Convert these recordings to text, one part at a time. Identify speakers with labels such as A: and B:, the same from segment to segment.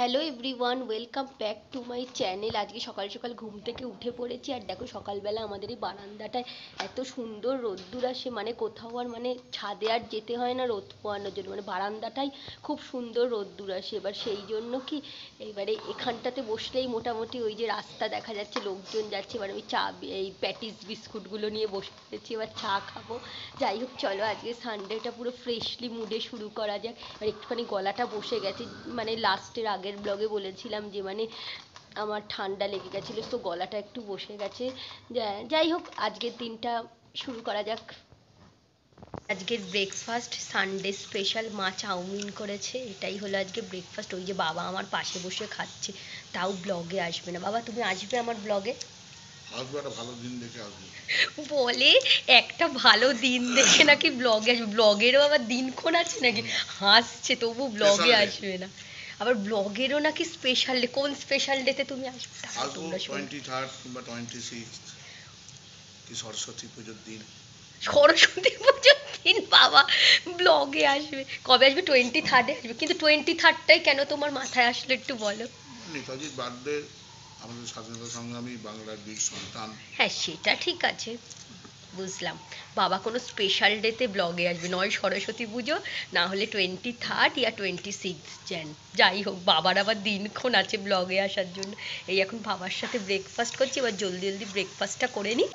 A: Hello everyone, welcome back to my channel. আজকে সকাল সকাল ঘুম থেকে উঠে পড়েছি, আর দেখো সকালবেলা আমাদের এই বারান্দাটায় এত সুন্দর রোদ্দুর আসে, মানে কোথাও আর মানে ছাদে আর যেতে হয় না রোদ পোয়ানোর জন্য, মানে বারান্দাটাই খুব সুন্দর রোদ্দুর আসে। এবার সেই জন্য কি এবারে এখানটাতে বসলেই মোটামুটি ওই যে রাস্তা দেখা যাচ্ছে, লোকজন যাচ্ছে, এবার আমি এই প্যাটিস বিস্কুটগুলো নিয়ে বসে পড়েছি, এবার চা খাবো। যাই হোক, চলো আজকে সানডেটা পুরো ফ্রেশলি মুডে শুরু করা যাক। আর একটুখানি গলাটা বসে গেছে, মানে লাস্টের আগের ব্লগে বলেছিলাম যে মানে আমার ঠান্ডা লেগে গেছিলো, তো গলাটা একটু বসে গেছে। যাই হোক, আজকের দিনটা শুরু করা যাক। আজকের ব্রেকফাস্ট সানডে স্পেশাল, মা চাউমিন করেছে, এটাই হলো আজকে ব্রেকফাস্ট। ওই যে বাবা আমার পাশে বসে খাচ্ছে, তাও ব্লগে আসবে না। বাবা তুমি আসবে আমার ব্লগে?
B: আসবে, একটা ভালো দিন দেখে আসবে।
A: বলে একটা ভালো দিন দেখে নাকি ব্লগে আসবে? ব্লগেরও আবার দিনক্ষণ আছে নাকি? হাসছে, তবু ব্লগে আসবে না। আবার ব্লগেরও নাকি স্পেশাল ডে। কোন স্পেশাল ডেতে তুমি আসবে?
B: আসবো 23 কিংবা 26 কি সরস্বতী পুজোর দিন।
A: সরস্বতী পুজোর দিন বাবা ব্লগে আসবে? কবে আসবে? 23 আসবে, কিন্তু 23টাই কেন তোমার মাথায় আসলে একটু বলো।
B: নেতাজির বার্থডে, আমাদের স্বাধীনতা সংগ্রামী বাংলার বীর সন্তান।
A: হ্যাঁ, সেটা ঠিক আছে, বুঝলাম। বাবা কোনো স্পেশাল ডেতে ব্লগে আসবে, নয় সরস্বতী পুজো, না হলে 23 ইয়া 26 jan। যাই হোক, বাবার আবার দিনক্ষণ আছে ব্লগে আসার জন্য। এই এখন বাবার সাথে ব্রেকফাস্ট করছি, এবার জলদি জলদি ব্রেকফাস্টটা করে নিই।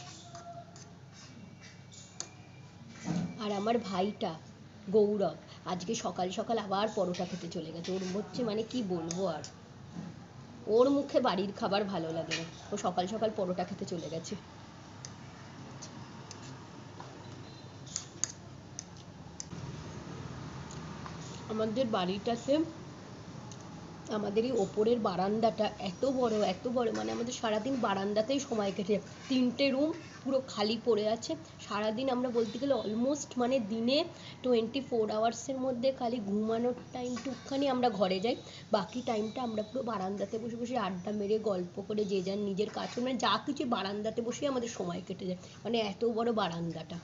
A: আর আমার ভাইটা গৌরব আজকে সকাল সকাল আবার পরোটা খেতে চলে গেছে। ওর হচ্ছে মানে কি বলবো, আর ওর মুখে বাড়ির খাবার ভালো লাগে না, ও সকাল সকাল পরোটা খেতে চলে গেছে। আমাদের বাড়িটাতে, আমাদের এই ওপরের বারান্দাটা এত বড়, মানে আমাদের সারাদিন বারান্দাতেই সময় কেটে যায়। 3টে রুম পুরো খালি পড়ে আছে। সারাদিন আমরা বলতে গেলে অলমোস্ট মানে দিনে 24 আওয়ার্সের মধ্যে খালি ঘুমানোর টাইমটুকখানি আমরা ঘরে যাই, বাকি টাইমটা আমরা পুরো বারান্দাতে বসে বসে আড্ডা মেরে গল্প করে যে যার নিজের কাজ, মানে যা কিছু বারান্দাতে বসেই আমাদের সময় কেটে যায়, মানে এত বড় বারান্দাটা।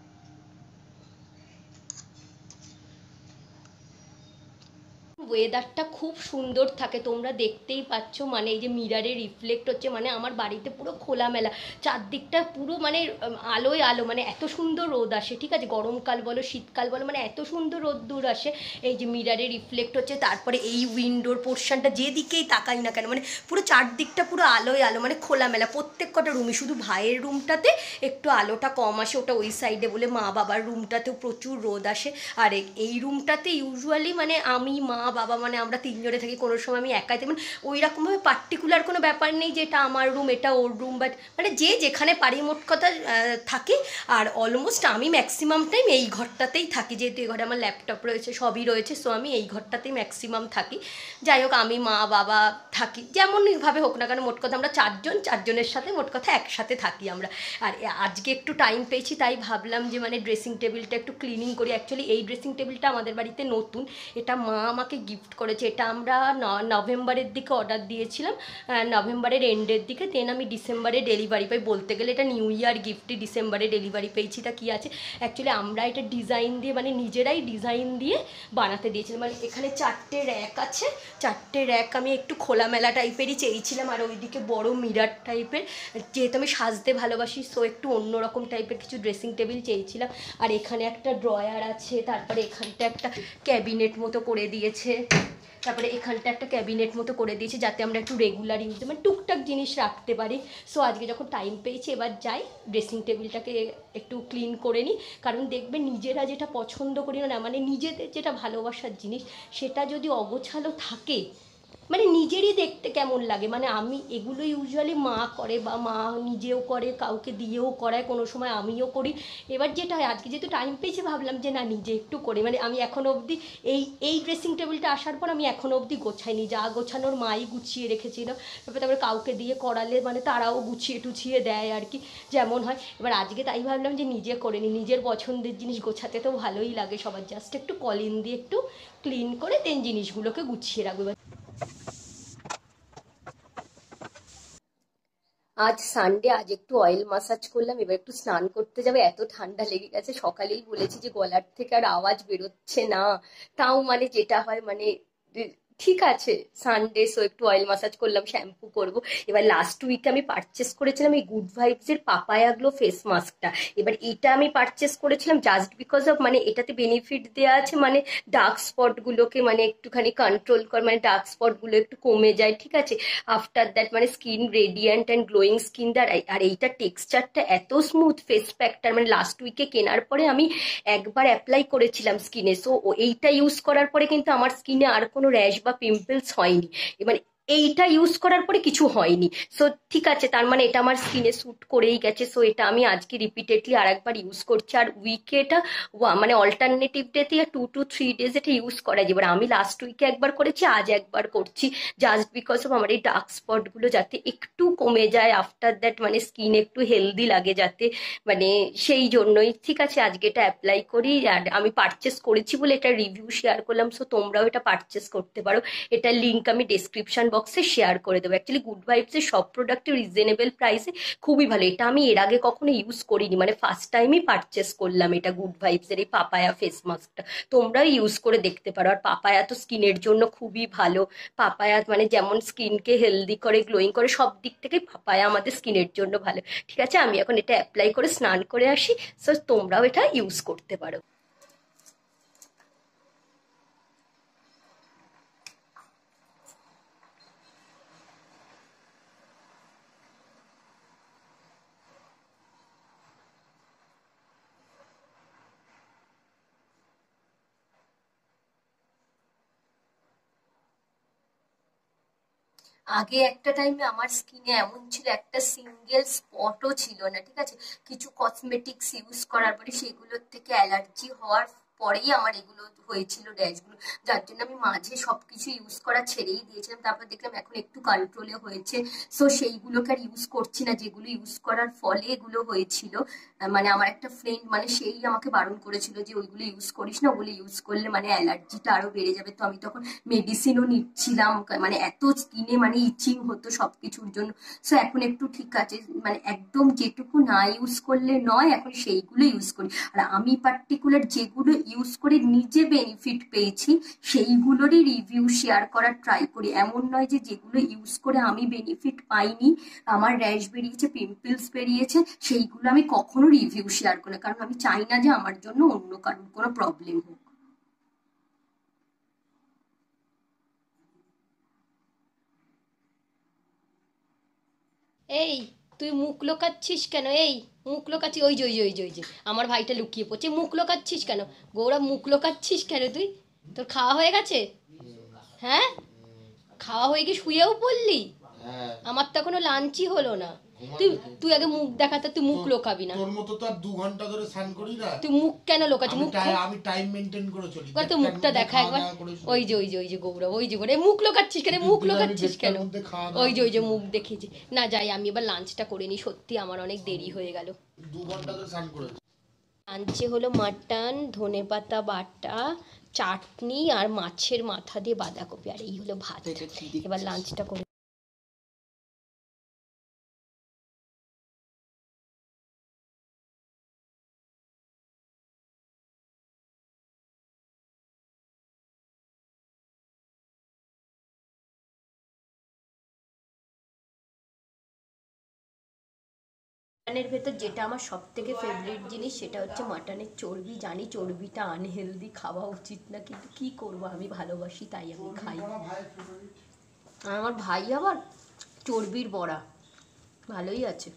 A: ওয়েদারটা খুব সুন্দর থাকে, তোমরা দেখতেই পাচ্ছ, মানে এই যে মিরারে রিফ্লেক্ট হচ্ছে, মানে আমার বাড়িতে পুরো খোলামেলা, চারদিকটা পুরো মানে আলোয় আলো, মানে এত সুন্দর রোদ আসে। ঠিক আছে, গরমকাল বলো শীতকাল বলো, মানে এত সুন্দর রোদ্দুর আসে। এই যে মিরারে রিফ্লেক্ট হচ্ছে, তারপরে এই উইন্ডোর পোর্শনটা যেদিকেই তাকাই না কেন, মানে পুরো চারদিকটা পুরো আলোয় আলো, মানে খোলামেলা প্রত্যেক কটা রুমই। শুধু ভাইয়ের রুমটাতে একটু আলোটা কম আসে, ওটা ওই সাইডে বলে, মা বাবার রুমটাতেও প্রচুর রোদ আসে। আর এই রুমটাতে ইউজুয়ালি মানে আমি, মা, বাবা, মানে আমরা তিনজনে থাকি, কোনো সময় আমি একাই থাকি, মানে ওই রকমভাবে পার্টিকুলার কোনো ব্যাপার নেই যে এটা আমার রুম এটা ওর রুম, বাট মানে যে যেখানে পারি মোট কথা থাকি। আর অলমোস্ট আমি ম্যাক্সিমাম টাইম এই ঘরটাতেই থাকি, যেহেতু এই ঘরে আমার ল্যাপটপ রয়েছে, সবই রয়েছে, সো আমি এই ঘরটাতেই ম্যাক্সিমাম থাকি। যাই হোক, আমি, মা, বাবা থাকি, যেমনভাবে হোক না কেন, মোট কথা আমরা চারজনের সাথে মোট কথা একসাথে থাকি আমরা। আর আজকে একটু টাইম পেয়েছি, তাই ভাবলাম যে মানে ড্রেসিং টেবিলটা একটু ক্লিনিং করি। অ্যাকচুয়ালি এই ড্রেসিং টেবিলটা আমাদের বাড়িতে নতুন, এটা মা আমাকে গিফট করেছে। এটা আমরা নভেম্বরের দিকে অর্ডার দিয়েছিলাম, নভেম্বরের এন্ডের দিকে, দেন আমি ডিসেম্বরে ডেলিভারি পাই। বলতে গেলে এটা নিউ ইয়ার গিফটই, ডিসেম্বরে ডেলিভারি পেয়েছি। তা কী আছে, অ্যাকচুয়ালি আমরা এটা ডিজাইন দিয়ে, মানে নিজেরাই ডিজাইন দিয়ে বানাতে দিয়েছিলাম। মানে এখানে 4টে র্যাক আছে, 4টে র্যাক আমি একটু খোলামেলা টাইপেরই চেয়েছিলাম, আর ওইদিকে বড় মিরার টাইপের, যেহেতু আমি সাজতে ভালোবাসি, সো একটু অন্যরকম টাইপের কিছু ড্রেসিং টেবিল চেয়েছিলাম। আর এখানে একটা ড্রয়ার আছে, তারপরে এখানটা একটা ক্যাবিনেট মতো করে দিয়েছে, তারপরে এখানটা একটা ক্যাবিনেট মতো করে দিয়েছে, যাতে আমরা একটু রেগুলার ইউজে মানে টুকটাক জিনিস রাখতে পারি। সো আজকে যখন টাইম পেয়েছি, এবার যাই ড্রেসিং টেবিলটাকে একটু ক্লিন করে নিই। কারণ দেখবে নিজেরা যেটা পছন্দ করি না, মানে নিজেদের যেটা ভালোবাসার জিনিস, সেটা যদি অগোছালো থাকে, মানে নিজেরই দেখতে কেমন লাগে। মানে আমি এগুলো ইউজুয়ালি মা করে, বা মা নিজেও করে, কাউকে দিয়েও করায়, কোনো সময় আমিও করি। এবার যেটা হয়, আজকে যেহেতু টাইম পেয়েছি, ভাবলাম যে না নিজে একটু করে, মানে আমি এখনও অবধি এই ড্রেসিং টেবিলটা আসার পর আমি এখনও অবধি গোছাইনি, যা গোছানোর মাই গুছিয়ে রেখেছিল। তারপরে কাউকে দিয়ে করালে মানে তারাও গুছিয়ে টুছিয়ে দেয় আর কি, যেমন হয়। এবার আজকে তাই ভাবলাম যে নিজে করে নিই, নিজের পছন্দের জিনিস গোছাতে তো ভালোই লাগে সবার, জাস্ট একটু কলিন দিয়ে একটু ক্লিন করে দেন জিনিসগুলোকে গুছিয়ে রাখবো। আজ সানডে, আজ একটু অয়েল মাসাজ করলাম, এবার একটু স্নান করতে যাবে। এত ঠান্ডা লেগে গেছে, সকালেই বলেছি যে গলার থেকে আর আওয়াজ বেরোচ্ছে না, তাও মানে যেটা হয় মানে ঠিক আছে, সানডে সো একটু অয়েল মাসাজ করলাম, শ্যাম্পু করব। এবার লাস্ট উইকে আমি পারচেস করেছিলাম এই গুড ভাইবস এর পাপায়া গ্লো ফেস মাস্কটা। এবার এটা আমি পারচেস করেছিলাম জাস্ট বিকজ অফ মানে এটাতে বেনিফিট দেওয়া আছে, মানে ডার্ক স্পট গুলোকে মানে একটুখানি কন্ট্রোল কর, মানে ডার্ক স্পট গুলো একটু কমে যায়, ঠিক আছে। আফটার দ্যাট মানে skin radiant and glowing skin দ্বারা। আর এইটা টেক্সচারটা এত স্মুথ, ফেস প্যাকটার মানে লাস্ট উইকে কেনার পরে আমি একবার অ্যাপ্লাই করেছিলাম স্কিনে, সো এইটা ইউজ করার পরে কিন্তু আমার স্কিনে আর কোনো র্যাশ বা পিম্পলস হয়নি। এবার এইটা ইউজ করার পরে কিছু হয়নি। সো ঠিক আছে, তার মানে এটা আমার স্কিনে স্যুট করেই গেছে। সো এটা আমি আজকে রিপিটেডলি আর একবার ইউজ করছি। আর উইকে এটা মানে অল্টারনেটিভ ডেতে 2 to 3 ডেজ এটা ইউজ করা যায়। এবার আমি লাস্ট উইকে একবার করেছি, আজ একবার করছি, জাস্ট বিকজ অফ আমার এই ডার্ক স্পট গুলো যাতে একটু কমে যায়, আফটার দ্যাট মানে স্কিন একটু হেলদি লাগে যাতে, মানে সেই জন্যই। ঠিক আছে, আজকে এটা অ্যাপ্লাই করি। আর আমি পারচেস করেছি বলে এটা রিভিউ শেয়ার করলাম, সো তোমরাও এটা পারচেস করতে পারো। এটার লিঙ্ক আমি ডেসক্রিপশন বক্সে শেয়ার করে দেবো। অ্যাকচুয়ালি গুড ভাইবসের সব প্রোডাক্ট রিজনেবল প্রাইসে খুবই ভালো। এটা আমি এর আগে কখনো ইউজ করিনি, মানে ফার্স্ট টাইমই পারচেস করলাম এটা গুড ভাইবসের এই পাপায়া ফেস মাস্কটা। তোমরাও ইউজ করে দেখতে পারো। আর পাপায়া তো স্কিনের জন্য খুবই ভালো। পাপায়া মানে যেমন স্কিনকে হেলদি করে, গ্লোয়িং করে, সব দিক থেকে পাপায়া আমাদের স্কিনের জন্য ভালো। ঠিক আছে, আমি এখন এটা অ্যাপ্লাই করে স্নান করে আসি, সো তোমরাও এটা ইউজ করতে পারো। আগে একটা টাইমে আমার স্কিনে এমন ছিল, একটা সিঙ্গেল স্পটও ছিল না, ঠিক আছে। কিছু কসমেটিক্স ইউজ করার পরে সেগুলোর থেকে অ্যালার্জি হওয়ার পরেই আমার এগুলো হয়েছিল, র্যাশগুলো। যার জন্য আমি মাঝে সবকিছু ইউজ করা ছেড়েই দিয়েছিলাম। তারপর দেখলাম এখন একটু কন্ট্রোলে হয়েছে, সো সেইগুলোকে আর ইউজ করছি না যেগুলো ইউজ করার ফলে এগুলো হয়েছিল। মানে আমার একটা ফ্রেন্ড মানে সেই আমাকে বারণ করেছিল যে ওইগুলো ইউজ করিস না, ওগুলো ইউজ করলে মানে অ্যালার্জিটা আরো বেড়ে যাবে। তো আমি তখন মেডিসিনও নিচ্ছিলাম, মানে এত স্কিনে মানে ইচিং হতো সবকিছুর জন্য। সো এখন একটু ঠিক আছে, মানে একদম যেটুকু না ইউজ করলে নয়, এখন সেইগুলো ইউজ করি। আর আমি পার্টিকুলার যেগুলো ইউজ করে নিজে বেনিফিট পেয়েছি সেইগুলোরই রিভিউ শেয়ার করার ট্রাই করি। এমন নয় যে যেগুলো ইউজ করে আমি বেনিফিট পাইনি, আমার র্যাশ বেরিয়েছে, পিম্পলস বেরিয়েছে, সেইগুলো আমি কখনো রিভিউ শেয়ার করি না, কারণ আমি চাই না যে আমার জন্য অন্য কারোর কোনো প্রবলেম হোক। এই, তুই মুখ লোকাচ্ছিস কেন? এই, মুখ লোকাচ্ছিস, ওই যে ওই যে ওই যে ওই যে আমার ভাইটা লুকিয়ে পড়ছে। মুখ লোকাচ্ছিস কেন? গৌরব, মুখ লোকাচ্ছিস কেন তুই? তোর খাওয়া হয়ে গেছে? হ্যাঁ, খাওয়া হয়ে গিয়ে শুয়েও পড়লি? আমার তো এখনো লাঞ্চই হলো না। তুই তুই আগে মুখ দেখাতে, তুই মুখ লোকাবি না।
C: তোর মতো তো আর 2 ঘন্টা ধরে স্নান করি না।
A: তুই মুখ কেন লোকাচ্ছিস? মুখ
C: আমি টাইম মেনটেন করে চলি।
A: একবার তো মুখটা দেখা একবার। ওই যে ওই যে ওই যে গৌরব, ওই যে গৌরব, মুখ লোকাচ্ছিস কেন? মুখ লোকাচ্ছিস কেন? ওই যে ওই যে মুখ দেখেছি না। যাই, আমি এবার লাঞ্চটা করে নিই, সত্যি আমার অনেক দেরি হয়ে গেল।
C: 2 ঘন্টা ধরে স্নান করেছি।
A: লাঞ্চে হলো মাটন, ধনেপাতা বাটা, চাটনি আর মাছের মাথা দিয়ে বাঁধাকপি, আর এই হলো ভাত। এবার লাঞ্চটা করে। মাটনের ভেতর যেটা আমার সব থেকে ফেভারিট জিনিস সেটা হচ্ছে মাটনের চর্বি। জানি চর্বিটা আনহেলদি, খাওয়া উচিত না, কিন্তু কি করব, আমি ভালোবাসি তাই আমি খাই। আর আমার ভাই আবার চর্বির বড়া, ভালোই আছে।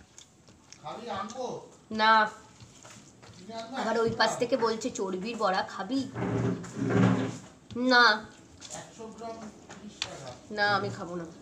A: না, আবার ওই পাশ থেকে বলছে চর্বির বড়া খাবি? না না, আমি খাবো না।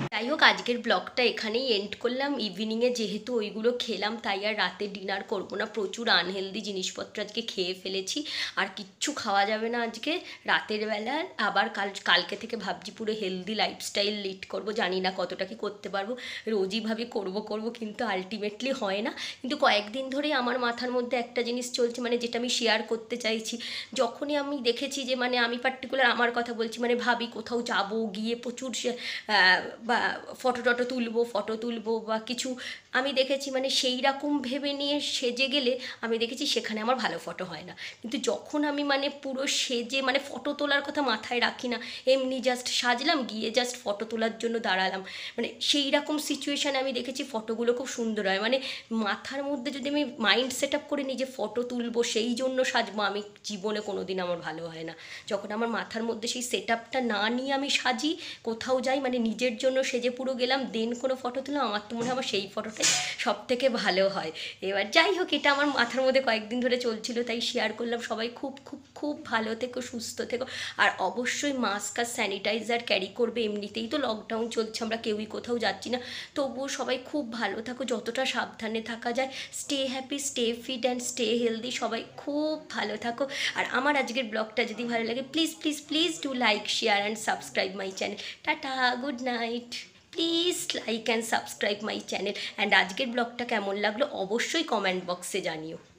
A: যাই হোক, আজকের ব্লগটা এখানেই এন্ড করলাম। ইভিনিংয়ে যেহেতু ওইগুলো খেলাম তাই আর রাতে ডিনার করবো না, প্রচুর আনহেলদি জিনিসপত্র আজকে খেয়ে ফেলেছি, আর কিচ্ছু খাওয়া যাবে না আজকে রাতের বেলা। আবার কালকে থেকে ভাবছি পুরো হেলদি লাইফস্টাইল লিড করব, জানি না কতটা কি করতে পারবো। রোজই ভাবি করবো কিন্তু আলটিমেটলি হয় না। কিন্তু কয়েকদিন ধরেই আমার মাথার মধ্যে একটা জিনিস চলছে, মানে যেটা আমি শেয়ার করতে চাইছি। যখনই আমি দেখেছি যে মানে আমি পার্টিকুলার আমার কথা বলছি, মানে ভাবি কোথাও যাব, গিয়ে প্রচুর বা ফটো তুলবো বা কিছু, আমি দেখেছি মানে সেই রকম ভেবে নিয়ে সেজে গেলে আমি দেখেছি সেখানে আমার ভালো ফটো হয় না। কিন্তু যখন আমি মানে পুরো সেজে, মানে ফটো তোলার কথা মাথায় রাখি না, এমনি জাস্ট সাজলাম, গিয়ে জাস্ট ফটো তোলার জন্য দাঁড়ালাম, মানে সেই রকম সিচুয়েশানে আমি দেখেছি ফটোগুলো খুব সুন্দর হয়। মানে মাথার মধ্যে যদি আমি মাইন্ড সেট আপ করে নিই যে ফটো তুলবো সেই জন্য সাজবো, আমি জীবনে কোনো দিন আমার ভালো হয় না। যখন আমার মাথার মধ্যে সেই সেট আপটা না নিয়ে আমি সাজি, কোথাও যাই, মানে নিজের জন্য সেজে পুরো গেলাম, দেন কোনো ফটো তুললাম, আমার তো মনে হয় আমার সেই ফটোটাই সব থেকে ভালো হয়। এবার যাই হোক, এটা আমার মাথার মধ্যে কয়েকদিন ধরে চলছিল তাই শেয়ার করলাম। সবাই খুব খুব খুব ভালো থেকো, সুস্থ থেকো, আর অবশ্যই মাস্ক আর স্যানিটাইজার ক্যারি করবে। এমনিতেই তো লকডাউন চলছে, আমরা কেউই কোথাও যাচ্ছি না, তবুও সবাই খুব ভালো থাকো, যতটা সাবধানে থাকা যায়। Stay happy, stay fit and stay healthy, সবাই খুব ভালো থাকো। আর আমার আজকের ব্লগটা যদি ভালো লাগে, please please please do like, share and subscribe my channel. Tata, good night. Please like and subscribe my channel. And আজকের ব্লগটা কেমন লাগলো অবশ্যই কমেন্ট বক্সে জানিও।